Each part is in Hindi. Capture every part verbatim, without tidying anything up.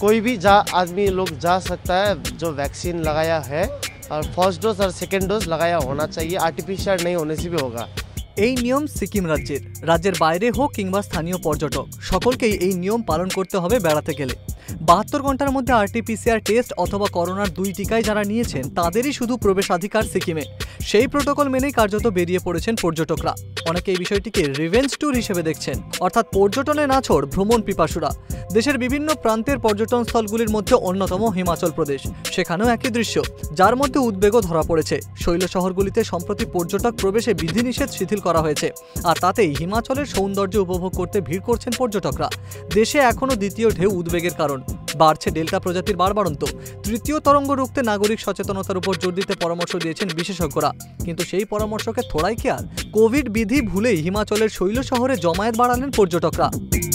कोई भी जा आदमी लोग जा सकता है जो वैक्सीन लगाया है, और फर्स्ट डोज और सेकेंड डोज लगाया होना चाहिए। आर्टिफिशियल नहीं होने से भी होगा। এই নিয়ম সিকিম রাজ্যের, রাজ্যের বাইরে হোক কিংবা স্থানীয় পর্যটক সকলকেই এই নিয়ম পালন করতে হবে বেড়াতে গেলে। বাহাত্তর ঘন্টার মধ্যে আরটিপিসিআর টেস্ট অথবা করোনার দুই টিকাই যারা নিয়েছেন তাদেরই শুধু প্রবেশাধিকার সিকিমে। সেই প্রোটোকল মেনেই কার্যত বেরিয়ে পড়েছেন পর্যটকরা। অনেকে এই বিষয়টিকে রিভেঞ্জ ট্যুর হিসেবে দেখছেন, অর্থাৎ পর্যটনে নাছোড় ভ্রমণ পিপাসুরা। দেশের বিভিন্ন প্রান্তের পর্যটন স্থলগুলির মধ্যে অন্যতম হিমাচল প্রদেশ, সেখানেও একই দৃশ্য, যার মধ্যে উদ্বেগও ধরা পড়েছে। শৈল শহরগুলিতে সম্প্রতি পর্যটক প্রবেশে বিধিনিষেধ শিথিল করা হয়েছে, আর তাতেই হিমাচলের সৌন্দর্য উপভোগ করতে ভিড় করছেন পর্যটকরা। দেশে এখনও দ্বিতীয় ঢেউ উদ্বেগের কারণ, বাড়ছে ডেল্টা প্রজাতির বাড়বাড়ন্ত। তৃতীয় তরঙ্গ রুখতে নাগরিক সচেতনতার উপর জোর দিতে পরামর্শ দিয়েছেন বিশেষজ্ঞরা, কিন্তু সেই পরামর্শকে থোড়াই খেয়াল কোভিড বিধি ভুলেই হিমাচলের শৈল শহরে জমায়েত বাড়ালেন পর্যটকরা।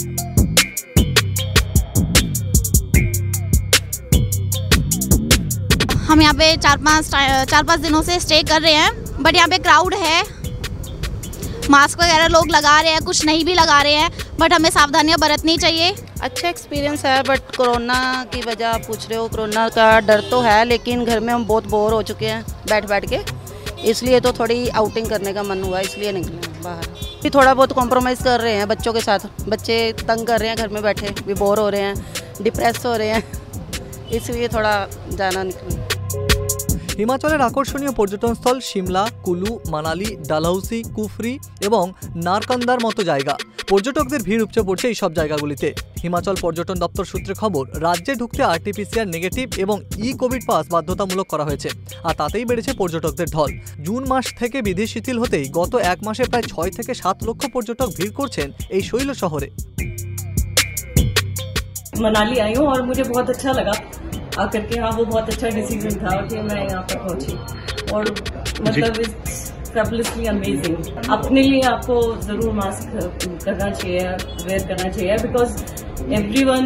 हम यहाँ पे चार पाँच चार पाँच दिनों से स्टे कर रहे हैं, बट यहाँ पे क्राउड है, मास्क वगैरह लोग लगा रहे हैं, कुछ नहीं भी लगा रहे हैं, बट हमें सावधानियाँ बरतनी चाहिए। अच्छा एक्सपीरियंस है, बट कोरोना की वजह आप पूछ रहे हो, कोरोना का डर तो है, लेकिन घर में हम बहुत बोर हो चुके हैं बैठ बैठ के, इसलिए तो थोड़ी आउटिंग करने का मन हुआ, इसलिए निकले बाहर। भी थोड़ा बहुत कॉम्प्रोमाइज़ कर रहे हैं बच्चों के साथ, बच्चे तंग कर रहे हैं घर में बैठे, भी बोर हो रहे हैं, डिप्रेस हो रहे हैं, इसलिए थोड़ा जाना निकले। হিমাচলের আকর্ষণীয় পর্যটনস্থল সিমলা, কুলু, মানালি, ডালহৌসি, কুফরি এবং নারকান্দার মতো জায়গা। পর্যটকদের ভিড় উপচে পড়ছে এই সব জায়গাগুলিতে। হিমাচল পর্যটন দপ্তর সূত্রে খবর, রাজ্যে ঢুকতে আরটিপিসিআর নেগেটিভ এবং ই কোভিড পাস বাধ্যতামূলক করা হয়েছে, আর তাতেই বেড়েছে পর্যটকদের ঢল। জুন মাস থেকে বিধি শিথিল হতেই গত এক মাসে প্রায় ছয় থেকে সাত লক্ষ পর্যটক ভিড় করছেন এই শৈল শহরে। मनाली आई हूँ और मुझे बहुत अच्छा लगा आकर के। हाँ, वो बहुत अच्छा डिसीजन था कि मैं यहाँ पर पहुंची, और मतलब इट्स फैबुलसली अमेजिंग। अपने लिए आपको जरूर मास्क करना चाहिए, वेयर करना चाहिए, बिकॉज एवरीवन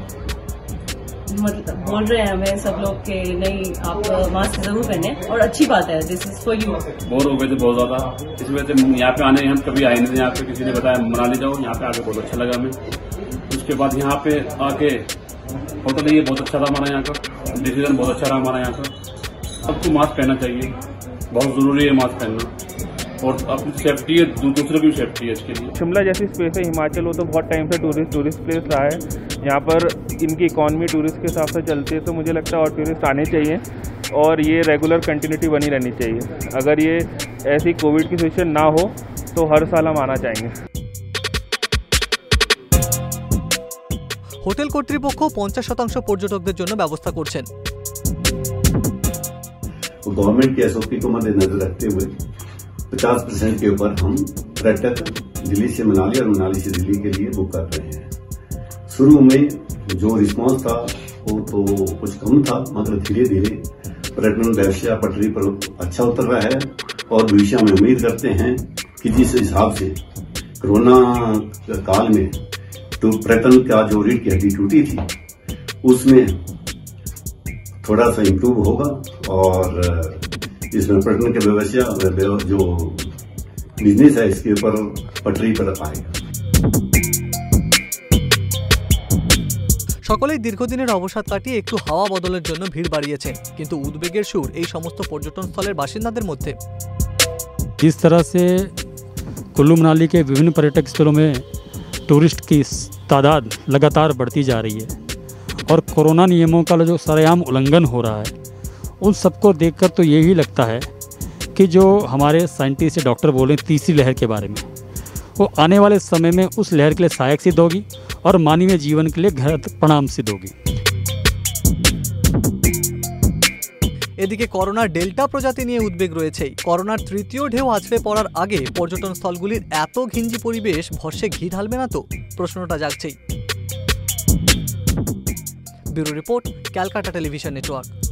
मतलब बोल रहे हैं हमें सब लोग कि नहीं आप मास्क जरूर पहने, और अच्छी बात है, this is for you. Bore हो गए थे बहुत ज्यादा, इस वजह से यहाँ पे आने, हम कभी आए नहीं थे यहाँ पे, किसी ने बताया मनाली जाओ, यहाँ पे आके बहुत अच्छा लगा हमें। उसके बाद यहाँ पे आके होटल ये बहुत अच्छा था हमारा, यहाँ का डिसीजन बहुत अच्छा रहा हमारा यहाँ का। सबको मास्क पहनना चाहिए, बहुत जरूरी है मास्क पहनना, और अपनी सेफ्टी है, दूसरे की सेफ्टी है इसके लिए। शिमला जैसी स्पेस है हिमाचल, वो तो बहुत टाइम से टूरिस्ट टूरिस्ट प्लेस रहा है। यहाँ पर इनकी इकॉनमी टूरिस्ट के हिसाब से चलती है, तो मुझे लगता है और टूरिस्ट आने चाहिए, और ये रेगुलर कंटिन्यूटी बनी रहनी चाहिए। अगर ये ऐसी कोविड की सिचुएशन ना हो तो हर साल हम आना चाहेंगे। হোটেল কর্তৃপক্ষ পঞ্চাশ শতাংশ পর্যটকদের জন্য ব্যবস্থা করছেন। गवर्नमेंट के एसओपी को मद्देनजर रखते हुए पचास परसेंट के ऊपर हम पर्यटक दिल्ली से मनाली और मनाली से दिल्ली के लिए बुक कर रहे हैं। शुरू में जो रिस्पांस था वो तो कुछ कम था, मगर धीरे धीरे पर्यटन व्यवसाय पटरी पर अच्छा उतर रहा है, और भविष्य में उम्मीद करते हैं कि जिस हिसाब से कोरोना काल में तो पर्यटन का जो रीढ़ की हड्डी टूटी थी, उसमें थोड़ा सा इम्प्रूव होगा, और इसमें पर्यटन के व्यवसाय जो बिजनेस है इसके ऊपर पटरी पर आएगा। সকলেই দীর্ঘদিনের অবসাদ কাটিয়ে একটু হাওয়া বদলের জন্য ভিড় বাড়িয়েছে, কিন্তু উদ্বেগের সুর এই সমস্ত পর্যটন স্থলের বাসিন্দাদের মধ্যে। जिस तरह से कुल्लू मनाली के विभिन्न पर्यटक स्थलों में टूरिस्ट की तादाद लगातार बढ़ती जा रही है, और कोरोना नियमों का जो सरेआम उल्लंघन हो रहा है, उन सबको देखकर तो यही लगता है कि जो हमारे साइंटिस्ट या डॉक्टर बोल रहे हैं तीसरी लहर के बारे में, वो आने वाले समय में उस लहर के लिए सहायक सिद्ध होगी, और मानवीय जीवन के लिए घातक परिणाम सिद्ध होगी। এদিকে করোনার ডেল্টা প্রজাতি নিয়ে উদ্বেগ রয়েছেই। করোনার তৃতীয় ঢেউ আছড়ে পড়ার আগে পর্যটন স্থলগুলির এত ঘিঞ্জি পরিবেশ ভরসে ঘি ঢালবে না তো, প্রশ্নটা জাগছেই। Bureau report, Calcutta television network.